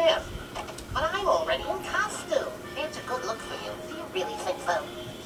am. But I'm already in costume. It's a good look for you. Do you really think so?